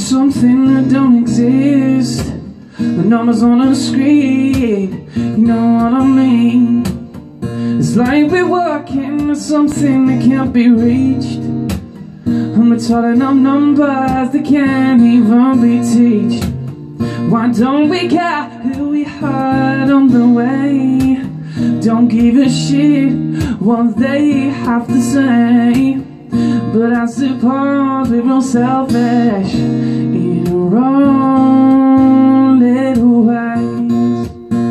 something that don't exist. The numbers on the screen, you know what I mean. It's like we're working with something that can't be reached, and we're talking up numbers that can't even be teached. Why don't we care who we hurt on the way? Don't give a shit what they have to say. But I suppose we're all selfish in our own little ways.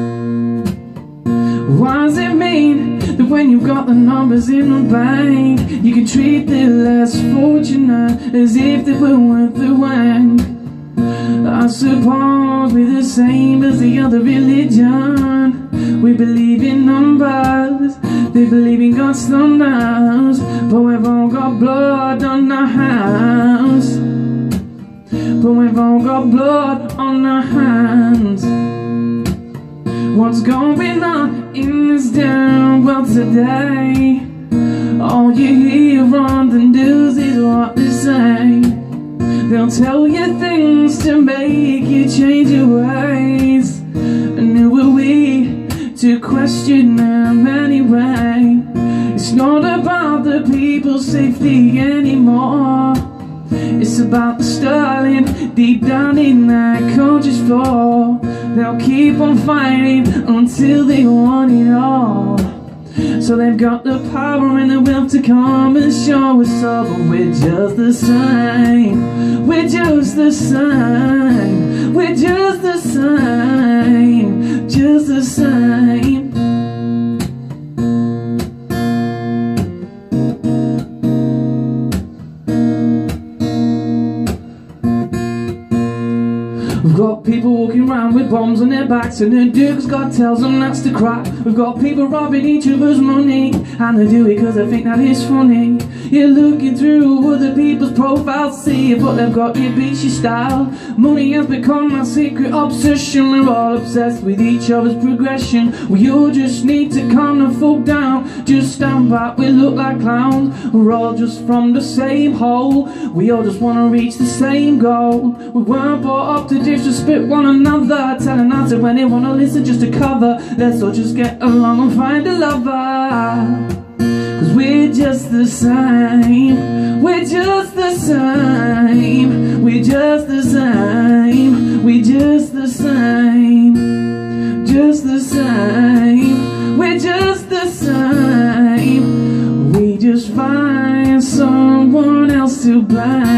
What does it mean that when you've got the numbers in the bank, you can treat the less fortunate as if they were worth the wank? I suppose we're the same as the other religion. We believe in numbers, they believe in God's thunders, but we've all got blood on our hands. But we've all got blood on our hands. What's going on in this damn world today? All you hear on the news is what they say. They'll tell you things to make you change your ways. And who are we to question them anyway? It's not about the people's safety anymore. It's about the sterling deep down in their country's floor. They'll keep on fighting until they want it all. So they've got the power and the will to come and show us all. But we're just the same. We're just the same. We're just the same. Just the same. We've got people walking around with bombs on their backs, and the Duke's God tells them that's the crack. We've got people robbing each other's money, and they do it because they think that it's funny. You're looking through other people's profiles, see it, but they've got your beachy style. Money has become our secret obsession. We're all obsessed with each other's progression. We all just need to calm the fuck down. Just stand back, we look like clowns. We're all just from the same hole. We all just want to reach the same goal. We weren't brought up to disrespect one another, telling us that when they want to listen just to cover. Let's all just get along and find a lover. Cause we're just the same. We're just the same. We're just the same. We're just the same. Just the same. We're just the same. We just find someone else to blame.